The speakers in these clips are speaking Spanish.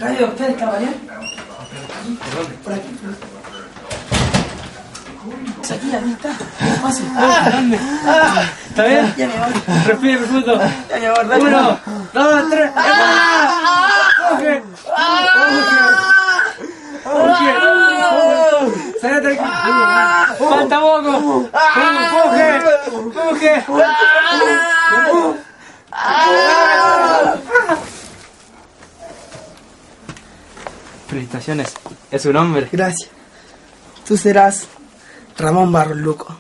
¿Radio de ustedes está bien? Por aquí. Aquí está. Fácil. ¿Dónde? ¿Está bien? Ya, mi amor. Respire profundo. Ya, mi amor, dale. 1, 2, 3. ¡Coge! ¡Coge! ¡Sale tranquilo! ¡Falta poco! ¡Coge! ¡Coge! Felicitaciones, es un hombre. Gracias. Tú serás Ramón Barros Luco.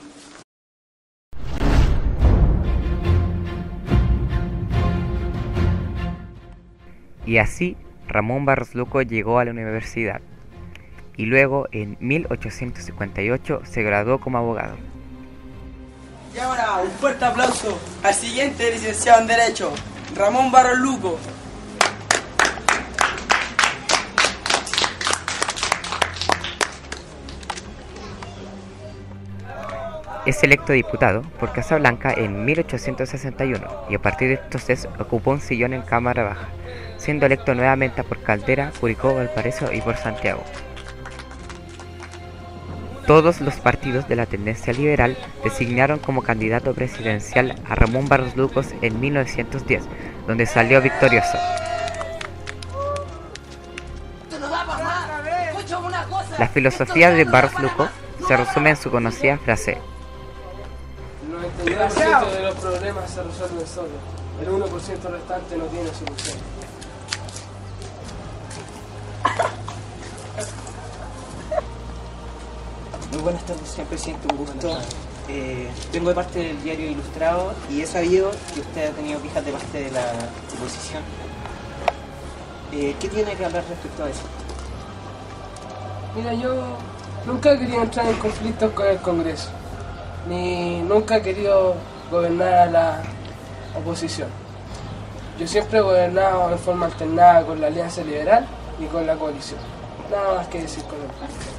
Y así Ramón Barros Luco llegó a la universidad y luego en 1858 se graduó como abogado. Y ahora un fuerte aplauso al siguiente licenciado en Derecho, Ramón Barros Luco. Es electo diputado por Casablanca en 1861 y a partir de entonces ocupó un sillón en Cámara Baja, siendo electo nuevamente por Caldera, Curicó, Valparaíso y por Santiago. Todos los partidos de la tendencia liberal designaron como candidato presidencial a Ramón Barros Luco en 1910, donde salió victorioso. La filosofía de Barros Luco se resume en su conocida frase: El 99% de los problemas se resuelven solos. El 1% restante no tiene solución. Muy buenas tardes, señor presidente, un gusto. Vengo de parte del diario Ilustrado y he sabido que usted ha tenido quejas de parte de la oposición. ¿Qué tiene que hablar respecto a eso? Mira, yo nunca he querido entrar en conflictos con el Congreso, ni nunca he querido gobernar a la oposición. Yo siempre he gobernado en forma alternada con la Alianza Liberal y con la coalición. Nada más que decir con el punto.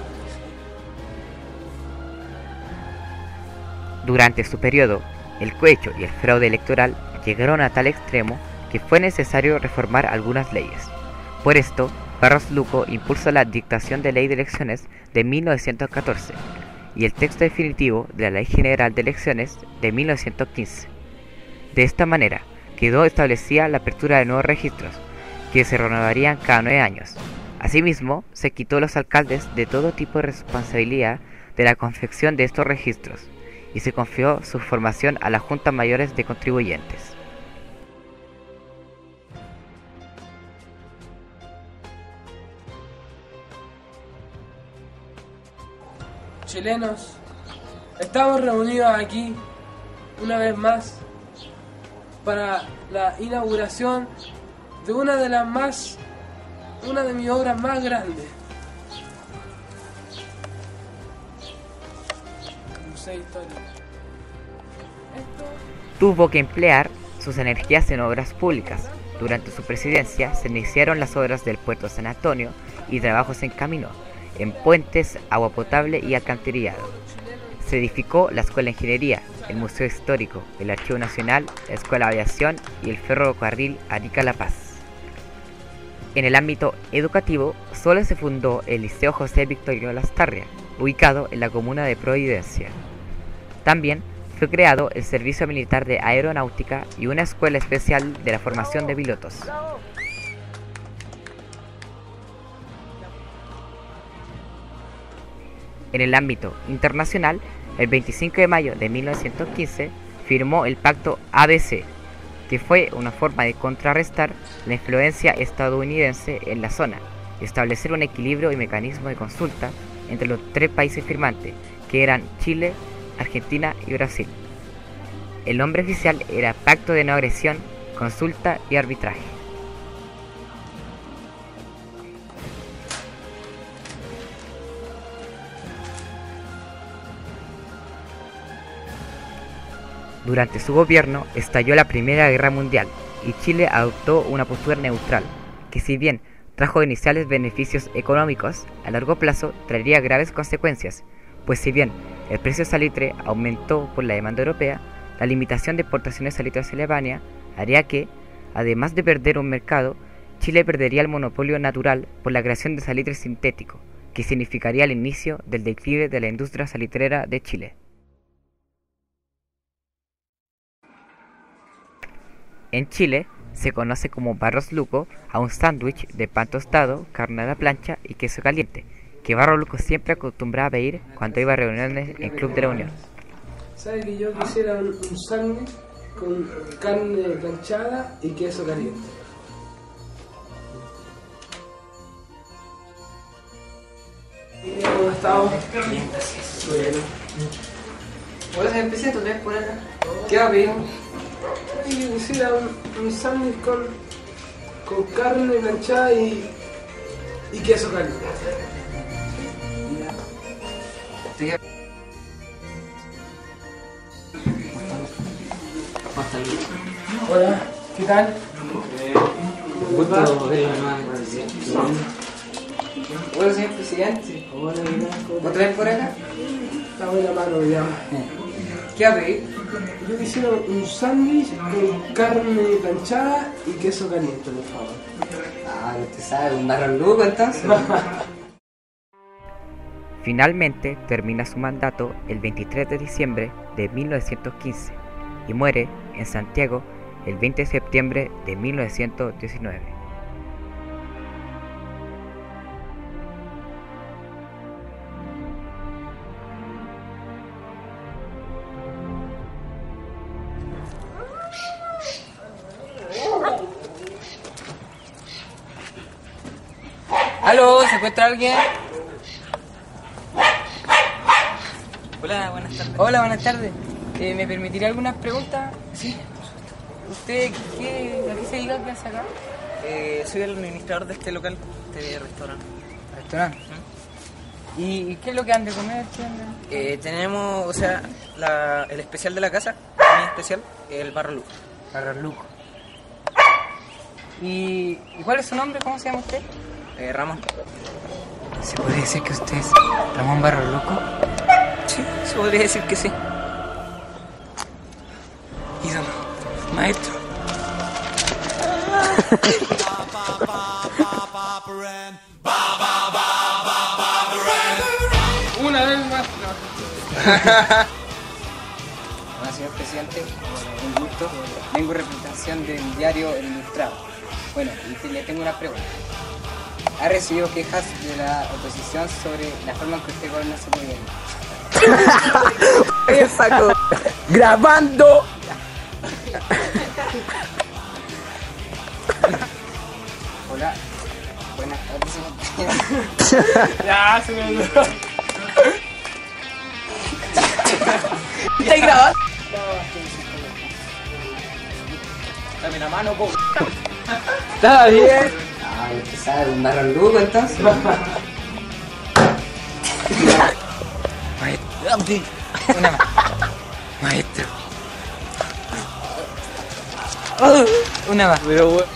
Durante su periodo, el cohecho y el fraude electoral llegaron a tal extremo que fue necesario reformar algunas leyes. Por esto, Barros Luco impulsó la dictación de Ley de Elecciones de 1914 y el texto definitivo de la Ley General de Elecciones de 1915. De esta manera, quedó establecida la apertura de nuevos registros, que se renovarían cada 9 años. Asimismo, se quitó a los alcaldes de todo tipo de responsabilidad de la confección de estos registros, y se confió su formación a las juntas mayores de contribuyentes. Chilenos, estamos reunidos aquí una vez más para la inauguración de una de mis obras más grandes. Museo Histórico. Tuvo que emplear sus energías en obras públicas. Durante su presidencia se iniciaron las obras del puerto San Antonio y trabajos en camino, en puentes, agua potable y alcantarillado. Se edificó la Escuela de Ingeniería, el Museo Histórico, el Archivo Nacional, la Escuela de Aviación y el ferrocarril Arica-La Paz. En el ámbito educativo, solo se fundó el Liceo José Victorino Lastarria, ubicado en la comuna de Providencia. También fue creado el Servicio Militar de Aeronáutica y una escuela especial de la formación de pilotos. En el ámbito internacional, el 25 de mayo de 1915 firmó el Pacto ABC, que fue una forma de contrarrestar la influencia estadounidense en la zona y establecer un equilibrio y mecanismo de consulta entre los 3 países firmantes, que eran Chile, Argentina y Brasil. El nombre oficial era Pacto de No Agresión, Consulta y Arbitraje. Durante su gobierno estalló la Primera Guerra Mundial y Chile adoptó una postura neutral, que si bien trajo iniciales beneficios económicos, a largo plazo traería graves consecuencias, pues si bien el precio del salitre aumentó por la demanda europea, la limitación de exportaciones de salitre hacia Alemania haría que, además de perder un mercado, Chile perdería el monopolio natural por la creación de salitre sintético, que significaría el inicio del declive de la industria salitrera de Chile. En Chile se conoce como Barros Luco a un sándwich de pan tostado, carne a la plancha y queso caliente, que Barros Luco siempre acostumbraba a pedir cuando iba a reuniones en Club de la Unión. ¿Sabes que yo quisiera un sándwich con carne planchada y queso caliente? ¿Cómo estamos? Bien, gracias. Bueno. Hola, señor presidente, ¿ustedes por acá? ¿Qué va a pedir? Yo quisiera un sándwich con carne planchada y queso caliente. Hola, ¿qué tal? Gusto verlo nuevamente. Hola, señor presidente. Hola, ¿qué tal? ¿Otra vez por acá? Está buena mano, ya. ¿Qué va a pedir? Yo quisiera un sándwich con carne planchada y queso caliente, por favor. Ah, usted sabe, un Barros Luco entonces. Finalmente termina su mandato el 23 de diciembre de 1915 y muere en Santiago el 20 de septiembre de 1919. ¿Aló? ¿Se encuentra alguien? Hola, buenas tardes. Hola, buenas tardes. ¿Me permitiría algunas preguntas? Sí. ¿Usted a qué se dedica? ¿Qué hace acá? Soy el administrador de este local, de restaurante. Restaurante. ¿Y qué es lo que han de comer? ¿Qué andan? Tenemos, o sea, el especial de la casa, muy especial, el Barros Luco. Barros Luco. ¿Y cuál es su nombre? ¿Cómo se llama usted? Ramón. ¿Se puede decir que usted es Ramón Barros Luco? Sí, se podría decir que sí. Ídolo, maestro. Una vez más. Bueno, señor presidente, un gusto. Vengo en representación del diario El Ilustrado. Bueno, y le tengo una pregunta. ¿Ha recibido quejas de la oposición sobre la forma en que usted gobierna su gobierno? Saco. Grabando. Hola, buenas tardes, señor. Ya, se me olvidó. ¿Estás grabando? Dame la mano, po. Está bien. Ah, usted sabe, un Barros Luco entonces. Maestro. Una más. Maestro. Una más. Pero bueno.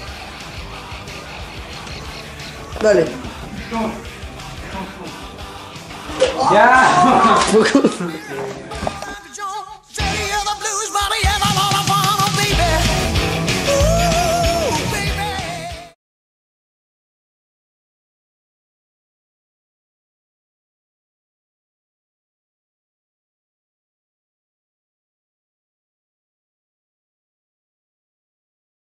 Dale. Ya.